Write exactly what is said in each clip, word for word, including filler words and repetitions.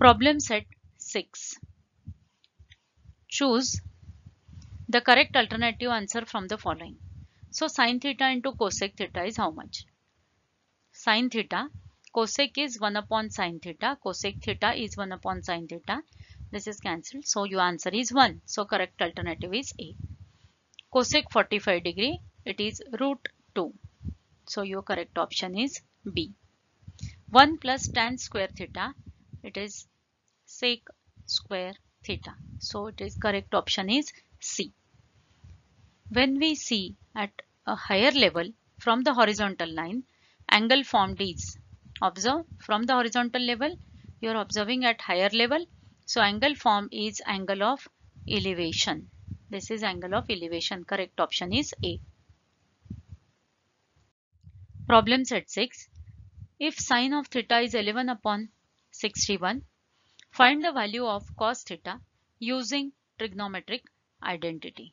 Problem set six. Choose the correct alternative answer from the following. So sin theta into cosec theta is how much? Sin theta, cosec is one upon sin theta, cosec theta is one upon sin theta. This is cancelled. So your answer is one. So correct alternative is A. Cosec forty-five degree, it is root two. So your correct option is B. one plus tan square theta, it is sec square theta. So it is correct option is C. When we see at a higher level from the horizontal line, angle formed is, observe from the horizontal level, you are observing at higher level. So angle formed is angle of elevation. This is angle of elevation. Correct option is A. Problem set six. If sine of theta is eleven upon sixty-one, find the value of cos theta using trigonometric identity.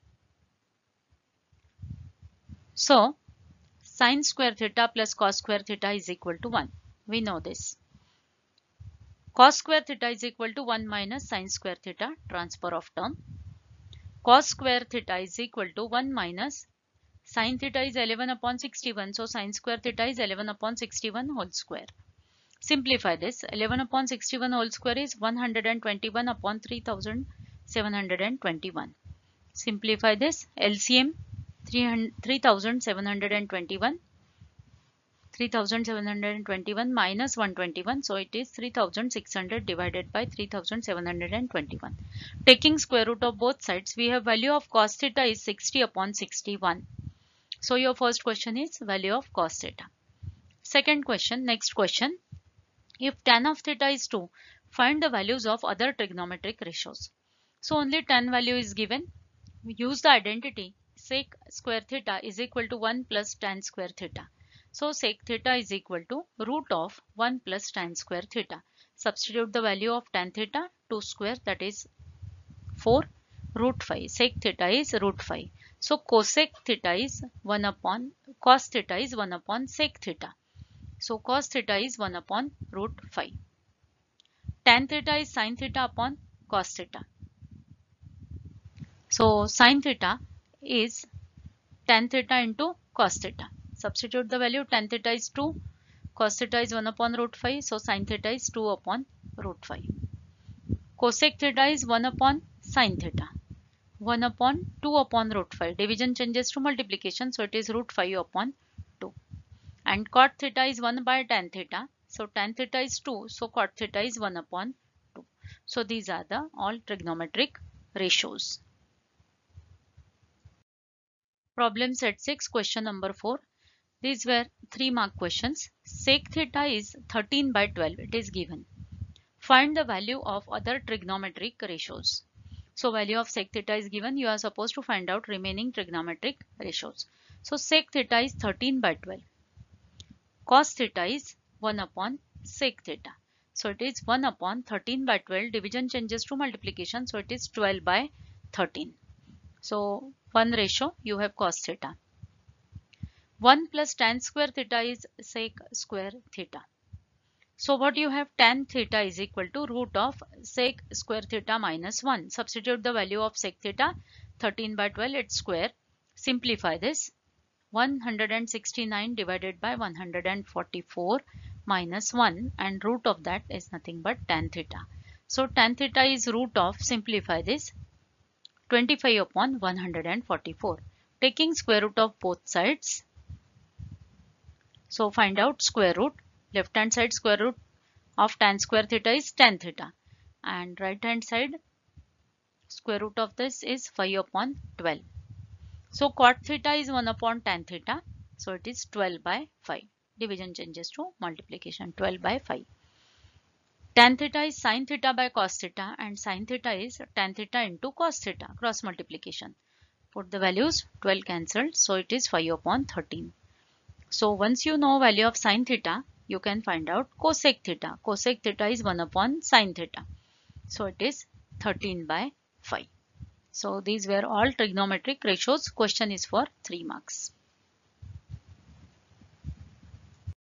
So sine square theta plus cos square theta is equal to one. We know this. Cos square theta is equal to one minus sine square theta, transfer of term. Cos square theta is equal to one minus sine theta is eleven upon sixty-one. So sine square theta is eleven upon sixty-one whole square. Simplify this. eleven upon sixty-one whole square is one hundred twenty-one upon three thousand seven hundred twenty-one. Simplify this. L C M three thousand seven hundred twenty-one. three thousand seven hundred twenty-one minus one hundred twenty-one. So it is three thousand six hundred divided by three thousand seven hundred twenty-one. Taking square root of both sides, we have value of cos theta is sixty upon sixty-one. So your first question is value of cos theta. Second question, next question. If tan of theta is two, find the values of other trigonometric ratios. So only tan value is given. We use the identity sec square theta is equal to one plus tan square theta. So sec theta is equal to root of one plus tan square theta. Substitute the value of tan theta, two square, that is four, root five. Sec theta is root five. So cosec theta is one upon, cos theta is one upon sec theta. So cos theta is one upon root five. Tan theta is sin theta upon cos theta. So sin theta is tan theta into cos theta. Substitute the value. Tan theta is two, cos theta is one upon root five. So sin theta is two upon root five. Cosec theta is one upon sin theta. one upon two upon root five. Division changes to multiplication. So it is root five upon two. And cot theta is one by tan theta. So tan theta is two. So cot theta is one upon two. So these are the all trigonometric ratios. Problem set six, question number four. These were three mark questions. Sec theta is thirteen by twelve. It is given. Find the value of other trigonometric ratios. So value of sec theta is given. You are supposed to find out remaining trigonometric ratios. So sec theta is thirteen by twelve. Cos theta is one upon sec theta. So it is one upon thirteen by twelve. Division changes to multiplication. So it is twelve by thirteen. So one ratio you have cos theta. one plus tan square theta is sec square theta. So what you have, tan theta is equal to root of sec square theta minus one. Substitute the value of sec theta, thirteen by twelve, its square. Simplify this. one hundred sixty-nine divided by one hundred forty-four minus one, and root of that is nothing but tan theta. So tan theta is root of, simplify this, twenty-five upon one hundred forty-four. Taking square root of both sides. So find out square root. Left hand side square root of tan square theta is tan theta. And right hand side square root of this is five upon twelve. So cot theta is one upon tan theta. So it is twelve by five. Division changes to multiplication, twelve by five. Tan theta is sin theta by cos theta, and sin theta is tan theta into cos theta, cross multiplication. Put the values, twelve cancelled. So it is five upon thirteen. So once you know value of sin theta, you can find out cosec theta. Cosec theta is one upon sin theta. So it is thirteen by five. So these were all trigonometric ratios. Question is for three marks.